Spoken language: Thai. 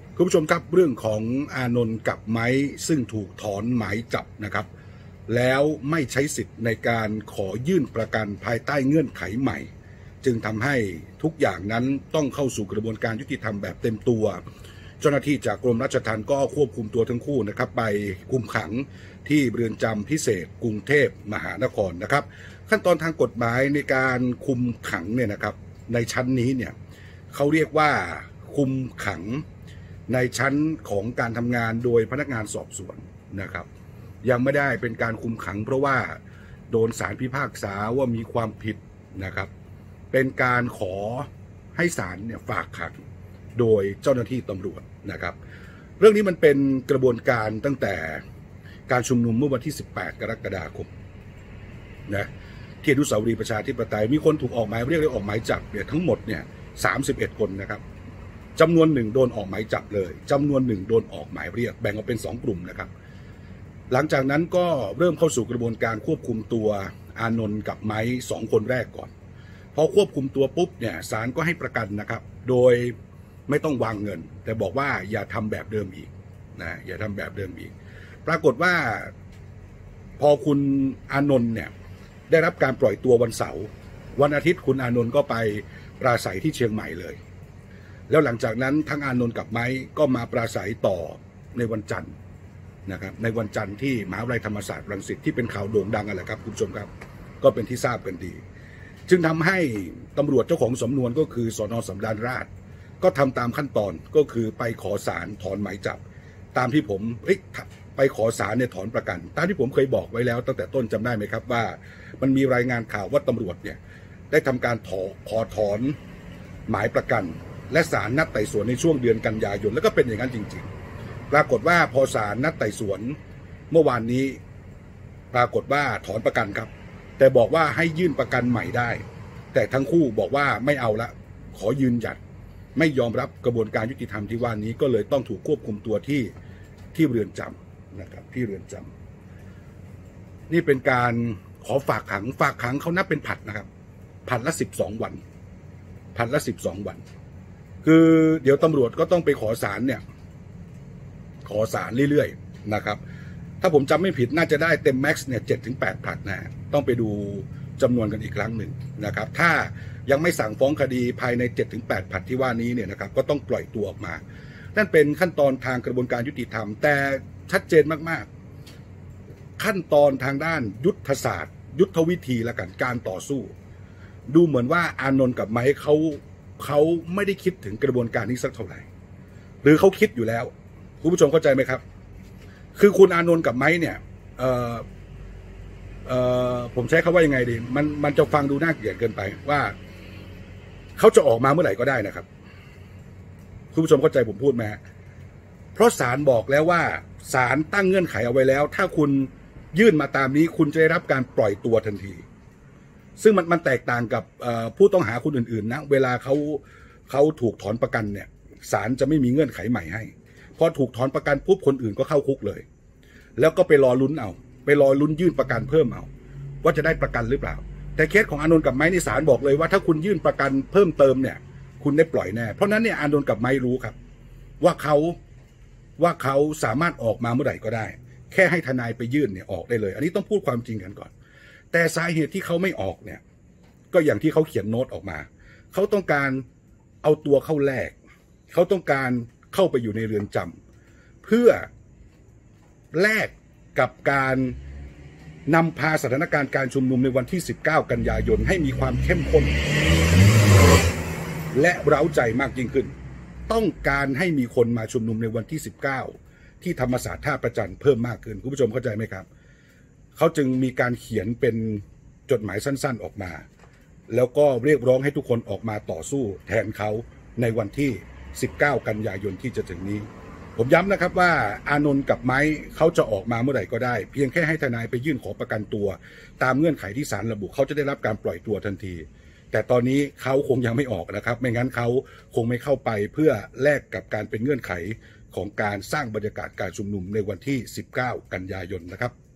คุณผู้ชมครับเรื่องของอานนท์กับไม้ซึ่งถูกถอนหมายจับนะครับแล้วไม่ใช้สิทธิ์ในการขอยื่นประกันภายใต้เงื่อนไขใหม่จึงทำให้ทุกอย่างนั้นต้องเข้าสู่กระบวนการยุติธรรมแบบเต็มตัวเจ้าหน้าที่จากกรมราชทัณฑ์ก็ควบคุมตัวทั้งคู่นะครับไปคุมขังที่เรือนจำพิเศษกรุงเทพมหานครนะครับขั้นตอนทางกฎหมายในการคุมขังเนี่ยนะครับในชั้นนี้เนี่ยเขาเรียกว่าคุมขังในชั้นของการทำงานโดยพนักงานสอบสวนนะครับยังไม่ได้เป็นการคุมขังเพราะว่าโดนศาลพิพากษาว่ามีความผิดนะครับเป็นการขอให้ศาลเนี่ยฝากขังโดยเจ้าหน้าที่ตำรวจนะครับเรื่องนี้มันเป็นกระบวนการตั้งแต่การชุมนุมเมื่อวันที่18 กรกฎาคมนะที่อนุสาวรีย์ประชาธิปไตยมีคนถูกออกหมายเรียกได้ออกหมายจับเนี่ยทั้งหมดเนี่ย31 คนนะครับจำนวนหนึ่งโดนออกหมายจับเลยจำนวนหนึ่งโดนออกหมายเรียกแบ่งออกเป็น2 กลุ่มนะครับหลังจากนั้นก็เริ่มเข้าสู่กระบวนการควบคุมตัวอานนท์กับไม้2 คนแรกก่อนพอควบคุมตัวปุ๊บเนี่ยศาลก็ให้ประกันนะครับโดยไม่ต้องวางเงินแต่บอกว่าอย่าทำแบบเดิมอีกนะอย่าทำแบบเดิมอีกปรากฏว่าพอคุณอานนท์เนี่ยได้รับการปล่อยตัววันเสาร์วันอาทิตย์คุณอานนท์ก็ไปปราศัยที่เชียงใหม่เลยแล้วหลังจากนั้นทั้งอานนท์กับไม้ก็มาปราศัยต่อในวันจันทร์นะครับในวันจันทร์ที่มหาวิทยาลัยธรรมศาสตร์รังสิตที่เป็นข่าวโด่งดังอะไรครับคุณผู้ชมครับก็เป็นที่ทราบกันดีจึงทำให้ตำรวจเจ้าของสำนวนก็คือสน.สำราญราษฎร์ก็ทำตามขั้นตอนก็คือไปขอศาลถอนหมายจับตามที่ผมไปขอศาลเนี่ยถอนประกันตามที่ผมเคยบอกไว้แล้วตั้งแต่ต้นจำได้ไหมครับว่ามันมีรายงานข่าวว่าตำรวจเนี่ยได้ทำการขอถอนหมายประกันและศาลนัดไต่สวนในช่วงเดือนกันยายนแล้วก็เป็นอย่างนั้นจริงๆปรากฏว่าพอศาลนัดไต่สวนเมื่อวานนี้ปรากฏว่าถอนประกันครับแต่บอกว่าให้ยื่นประกันใหม่ได้แต่ทั้งคู่บอกว่าไม่เอาละขอยืนหยัดไม่ยอมรับกระบวนการยุติธรรมที่ว่านี้ก็เลยต้องถูกควบคุมตัวที่เรือนจำนะครับที่เรือนจำนี่เป็นการขอฝากขังเขานับเป็นผัดนะครับผัดละ12 วันผัดละ12 วันคือเดี๋ยวตำรวจก็ต้องไปขอศาลเนี่ยขอศาลเรื่อยๆนะครับถ้าผมจำไม่ผิดน่าจะได้เต็มแม็กซ์เนี่ย7-8 ผลัดนะต้องไปดูจำนวนกันอีกครั้งหนึ่งนะครับถ้ายังไม่สั่งฟ้องคดีภายใน7-8 ผลัดที่ว่านี้เนี่ยนะครับก็ต้องปล่อยตัวออกมานั่นเป็นขั้นตอนทางกระบวนการยุติธรรมแต่ชัดเจนมากๆขั้นตอนทางด้านยุทธศาสตร์ยุทธวิธีและการต่อสู้ดูเหมือนว่าอานนท์กับไม้เขาไม่ได้คิดถึงกระบวนการนี้สักเท่าไหร่หรือเขาคิดอยู่แล้วคุณผู้ชมเข้าใจไหมครับคือคุณอานนท์กับไม้เนี่ยผมใช้คำว่ายังไงดีมันจะฟังดูน่าเกลียดเกินไปว่าเขาจะออกมาเมื่อไหร่ก็ได้นะครับคุณผู้ชมเข้าใจผมพูดไหมเพราะศาลบอกแล้วว่าศาลตั้งเงื่อนไขเอาไว้แล้วถ้าคุณยื่นมาตามนี้คุณจะได้รับการปล่อยตัวทันทีซึ่งมันแตกต่างกับผู้ต้องหาคนอื่นๆนะเวลาเขาถูกถอนประกันเนี่ยศาลจะไม่มีเงื่อนไขใหม่ให้พอถูกถอนประกันปุ๊บคนอื่นก็เข้าคุกเลยแล้วก็ไปรอลุ้นยื่นประกันเพิ่มเอาว่าจะได้ประกันหรือเปล่าแต่เคสของอานนท์กับไม้ในศาลบอกเลยว่าถ้าคุณยื่นประกันเพิ่มเติมเนี่ยคุณได้ปล่อยแน่เพราะนั้นเนี่ยอานนท์กับไม้รู้ครับว่าเขาสามารถออกมาเมื่อไหร่ก็ได้แค่ให้ทนายไปยื่นเนี่ยออกได้เลยอันนี้ต้องพูดความจริงกันก่อนแต่สาเหตุที่เขาไม่ออกเนี่ยก็อย่างที่เขาเขียนโน้ตออกมาเขาต้องการเอาตัวเข้าแลกเขาต้องการเข้าไปอยู่ในเรือนจำเพื่อแลกกับการนำพาสถานการณ์การชุมนุมในวันที่19 กันยายนให้มีความเข้มข้นและเร้าใจมากยิ่งขึ้นต้องการให้มีคนมาชุมนุมในวันที่19ที่ธรรมศาสตร์ท่าประจันทร์เพิ่มมากขึ้นคุณผู้ชมเข้าใจไหมครับเขาจึงมีการเขียนเป็นจดหมายสั้นๆออกมาแล้วก็เรียกร้องให้ทุกคนออกมาต่อสู้แทนเขาในวันที่19 กันยายนที่จะถึงนี้ผมย้ำนะครับว่าอานนท์กับไม้เขาจะออกมาเมื่อไหร่ก็ได้เพียงแค่ให้ทนายไปยื่นขอประกันตัวตามเงื่อนไขที่ศาลระบุเขาจะได้รับการปล่อยตัวทันทีแต่ตอนนี้เขาคงยังไม่ออกนะครับไม่งั้นเขาคงไม่เข้าไปเพื่อแลกกับการเป็นเงื่อนไขของการสร้างบรรยากาศการชุมนุมในวันที่19 กันยายนนะครับ